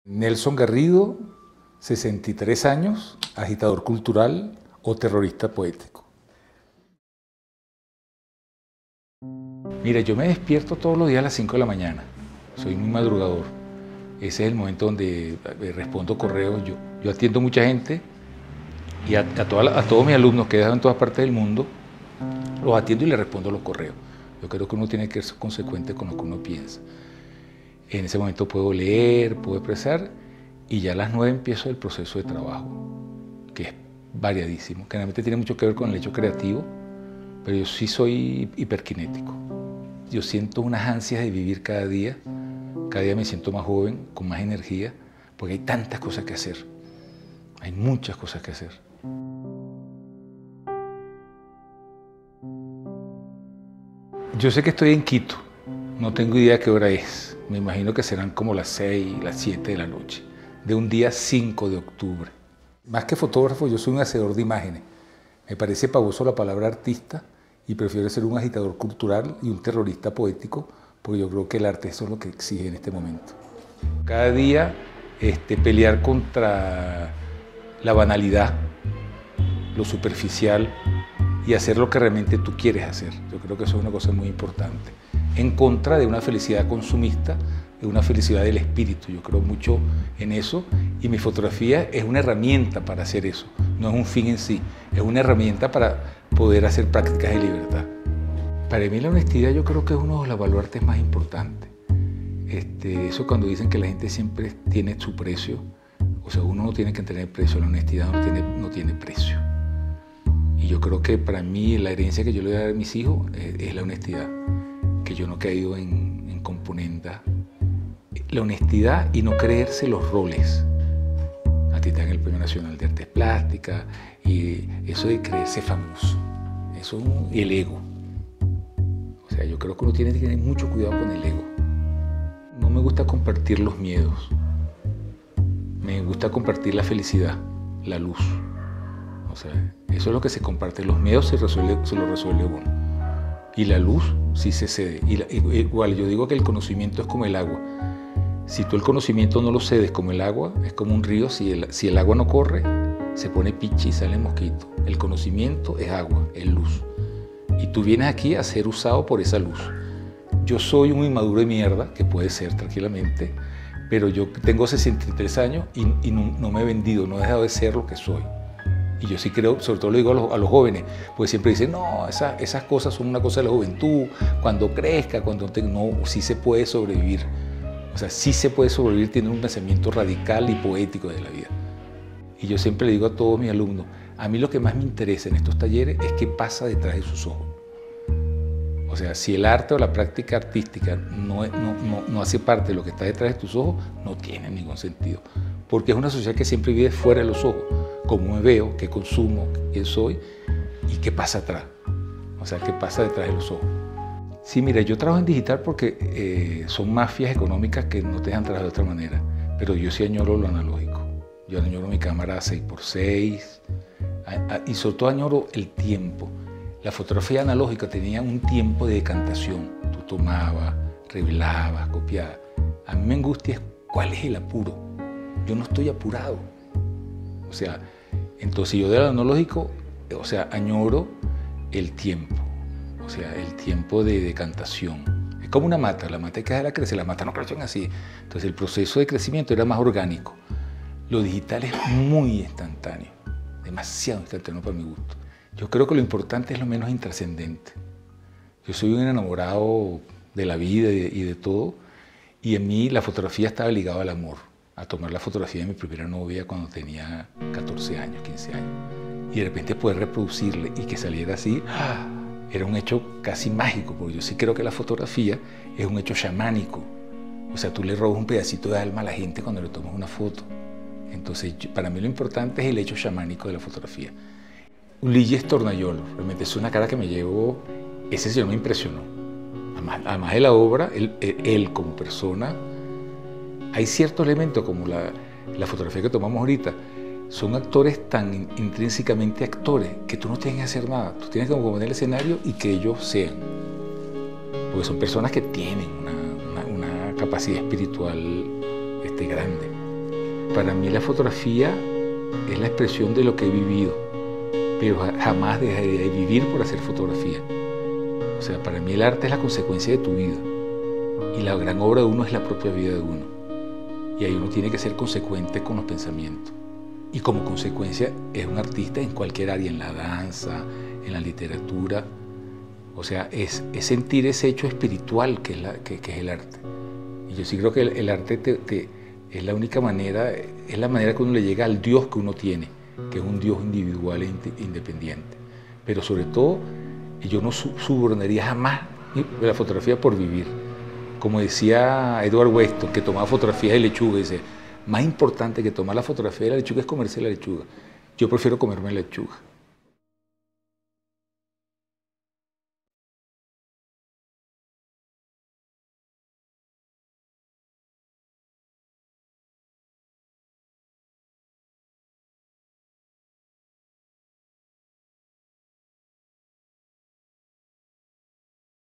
Nelson Garrido, 63 años, agitador cultural o terrorista poético. Mira, yo me despierto todos los días a las 5 de la mañana. Soy muy madrugador. Ese es el momento donde respondo correos. Yo atiendo mucha gente y a todos mis alumnos que dejan en todas partes del mundo, los atiendo y les respondo los correos. Yo creo que uno tiene que ser consecuente con lo que uno piensa. En ese momento puedo leer, puedo expresar, y ya a las 9 empiezo el proceso de trabajo, que es variadísimo, que realmente tiene mucho que ver con el hecho creativo, pero yo sí soy hiperkinético. Yo siento unas ansias de vivir cada día me siento más joven, con más energía, porque hay tantas cosas que hacer, hay muchas cosas que hacer. Yo sé que estoy en Quito, no tengo idea qué hora es. Me imagino que serán como las 6, las 7 de la noche, de un día 5 de octubre. Más que fotógrafo, yo soy un hacedor de imágenes. Me parece pavoso la palabra artista y prefiero ser un agitador cultural y un terrorista poético, porque yo creo que el arte eso es lo que exige en este momento. Cada día pelear contra la banalidad, lo superficial, y hacer lo que realmente tú quieres hacer. Yo creo que eso es una cosa muy importante. En contra de una felicidad consumista, de una felicidad del espíritu. Yo creo mucho en eso y mi fotografía es una herramienta para hacer eso. No es un fin en sí, es una herramienta para poder hacer prácticas de libertad. Para mí la honestidad yo creo que es uno de los baluartes más importantes. Eso cuando dicen que la gente siempre tiene su precio, o sea, uno no tiene que tener precio, la honestidad no tiene precio. Y yo creo que para mí la herencia que yo le voy a dar a mis hijos es la honestidad, que yo no he caído en componenda. La honestidad y no creerse los roles. A ti te dan el Premio Nacional de Artes Plásticas y eso de creerse famoso, eso es el ego. O sea, yo creo que uno tiene que tener mucho cuidado con el ego. No me gusta compartir los miedos, me gusta compartir la felicidad, la luz. O sea, eso es lo que se comparte. Los miedos se lo resuelve uno. Y la luz sí se cede. Igual yo digo que el conocimiento es como el agua. Si tú el conocimiento no lo cedes como el agua, es como un río. Si el agua no corre, se pone pichi y sale mosquito. El conocimiento es agua, es luz. Y tú vienes aquí a ser usado por esa luz. Yo soy un inmaduro de mierda, que puede ser tranquilamente, pero yo tengo 63 años y no me he vendido, no he dejado de ser lo que soy. Y yo sí creo, sobre todo lo digo a los jóvenes, porque siempre dicen, no, esas cosas son una cosa de la juventud, cuando crezca, no, sí se puede sobrevivir. O sea, sí se puede sobrevivir, tiene un pensamiento radical y poético de la vida. Y yo siempre le digo a todos mis alumnos, a mí lo que más me interesa en estos talleres es qué pasa detrás de sus ojos. O sea, si el arte o la práctica artística no hace parte de lo que está detrás de tus ojos, no tiene ningún sentido. Porque es una sociedad que siempre vive fuera de los ojos. Cómo me veo, qué consumo, quién soy y qué pasa atrás. O sea, qué pasa detrás de los ojos. Sí, mira, yo trabajo en digital porque son mafias económicas que no te dejan trabajar de otra manera. Pero yo sí añoro lo analógico. Yo añoro mi cámara 6x6 y sobre todo añoro el tiempo. La fotografía analógica tenía un tiempo de decantación. Tú tomabas, revelabas, copiabas. A mí me angustia cuál es el apuro. Yo no estoy apurado. O sea, entonces yo del analógico, o sea, añoro el tiempo. O sea, el tiempo de decantación. Es como una mata, la mata hay que dejarla crecer, la mata no crecen así. Entonces el proceso de crecimiento era más orgánico. Lo digital es muy instantáneo, demasiado instantáneo para mi gusto. Yo creo que lo importante es lo menos intrascendente. Yo soy un enamorado de la vida y de todo, y en mí la fotografía estaba ligada al amor, a tomar la fotografía de mi primera novia cuando tenía 14 años, 15 años, y de repente poder reproducirle y que saliera así, era un hecho casi mágico, porque yo sí creo que la fotografía es un hecho chamánico. O sea, tú le robas un pedacito de alma a la gente cuando le tomas una foto. Entonces, para mí lo importante es el hecho chamánico de la fotografía. Ulises Tornayolo, realmente es una cara que me llevo, ese señor me impresionó. Además de la obra, él como persona, hay ciertos elementos como la fotografía que tomamos ahorita, son actores tan intrínsecamente actores que tú no tienes que hacer nada, tú tienes que componer el escenario y que ellos sean. Porque son personas que tienen una capacidad espiritual grande. Para mí la fotografía es la expresión de lo que he vivido, pero jamás dejaría de vivir por hacer fotografía. O sea, para mí el arte es la consecuencia de tu vida y la gran obra de uno es la propia vida de uno. Y ahí uno tiene que ser consecuente con los pensamientos. Y como consecuencia es un artista en cualquier área, en la danza, en la literatura. O sea, es sentir ese hecho espiritual que es el arte. Y yo sí creo que el arte es la única manera, es la manera que uno le llega al Dios que uno tiene, que es un Dios individual e independiente. Pero sobre todo, yo no subornaría jamás la fotografía por vivir. Como decía Edward Weston, que tomaba fotografías de lechuga, dice, más importante que tomar la fotografía de la lechuga es comerse la lechuga. Yo prefiero comerme la lechuga.